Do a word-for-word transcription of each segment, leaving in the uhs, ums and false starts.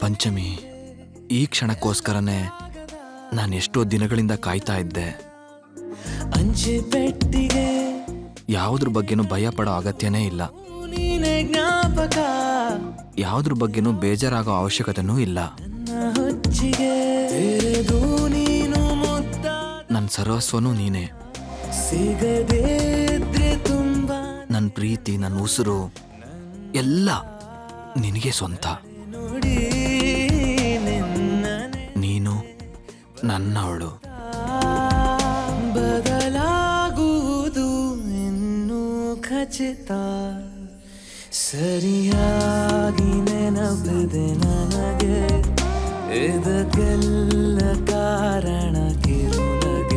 ಪಂಚಮಿ, ಈ ಕ್ಷಣಕ್ಕೋಸ್ಕರನೇ ನಾನು ಎಷ್ಟೋ ದಿನಗಳಿಂದ ಕಾಯ್ತಾ ಇದ್ದೆ. ಯಾವುದ್ರ ಬಗ್ಗೆನೂ ಭಯ ಪಡೋ ಅಗತ್ಯನೇ ಇಲ್ಲ, ಯಾವುದ್ರ ಬಗ್ಗೆನೂ ಬೇಜಾರಾಗೋ ಅವಶ್ಯಕತೆನೂ ಇಲ್ಲ. ನನ್ನ ಸರ್ವಸ್ವನೂ ನೀನೇ. ನನ್ನ ಪ್ರೀತಿ, ನನ್ನ ಉಸಿರು ಎಲ್ಲ ನಿನಗೆ ಸ್ವಂತ. ನೀನು ನನ್ನವಳು. ಬದಲಾಗುವುದು ಇನ್ನೂ ಖಚಿತ, ಸರಿಯಾಗಿ ನೆನಪಿದೆ ನನಗೆ, ಇದಕ್ಕೆಲ್ಲ ಕಾರಣ ಕಿರುನಗೆ.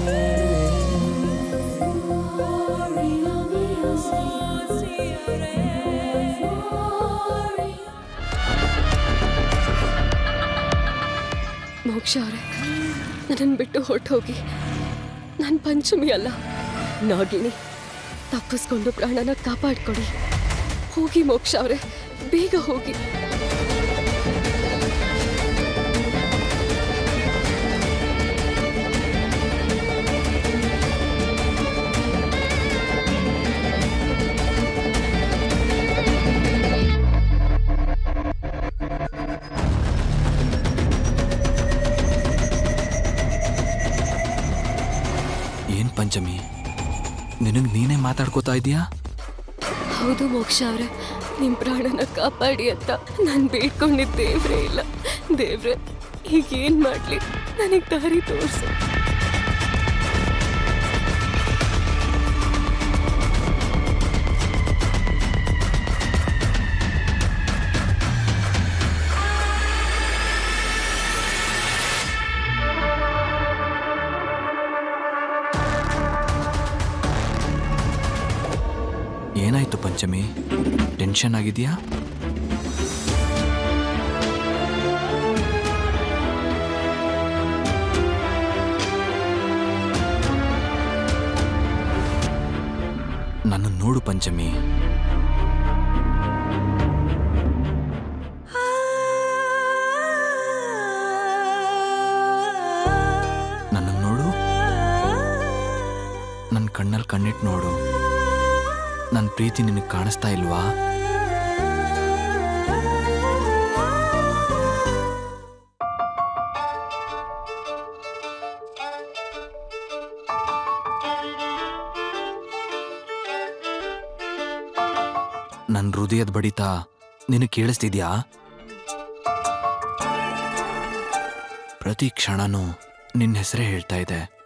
ಮೋಕ್ಷ ಅವರೇ, ನನ್ನನ್ನು ಬಿಟ್ಟು ಹೊರಟೋಗಿ. ನಾನು ಪಂಚಮಿ ಅಲ್ಲ, ನಾಗಿನಿ. ತಪ್ಪಿಸ್ಕೊಂಡು ಪ್ರಾಣನ ಕಾಪಾಡ್ಕೊಡಿ. ಹೋಗಿ ಮೋಕ್ಷ ಅವರೇ, ಬೇಗ ಹೋಗಿ. ಏನ್ ಪಂಚಮಿ, ನಿನಗ್ ನೀನೇ ಮಾತಾಡ್ಕೋತಾ ಇದೀಯಾ? ಹೌದು ಮೋಕ್ಷ ಅವರೇ, ನಿಮ್ಮ ಪ್ರಾಣನ ಕಾಪಾಡಿ ಅಂತ ನಾನು ಬೇಡ್ಕೊಂಡಿದ್ದ ದೇವ್ರೇ ಇಲ್ಲ. ದೇವ್ರೆ, ಈಗೇನ್ ಮಾಡ್ಲಿ, ನನಗೆ ದಾರಿ ತೋರಿಸು. ಏನಾಯ್ತು ಪಂಚಮಿ, ಟೆನ್ಷನ್ ಆಗಿದೆಯಾ? ನನ್ನ ನೋಡು ಪಂಚಮಿ. ನನ್ನ ನೋಡು, ನನ್ನ ಕಣ್ಣಲ್ಲಿ ಕಣ್ಣಿಟ್ಟು ನೋಡು. ನನ್ನ ಪ್ರೀತಿ ನಿನಗೆ ಕಾಣಿಸ್ತಾ ಇಲ್ವಾ? ನನ್ನ ಹೃದಯದ ಬಡಿತ ನಿನಗೆ ಕೇಳಿಸ್ತಿದ್ಯಾ? ಪ್ರತಿ ಕ್ಷಣನೂ ನಿನ್ನ ಹೆಸರೇ ಹೇಳ್ತಾ ಇದೆ.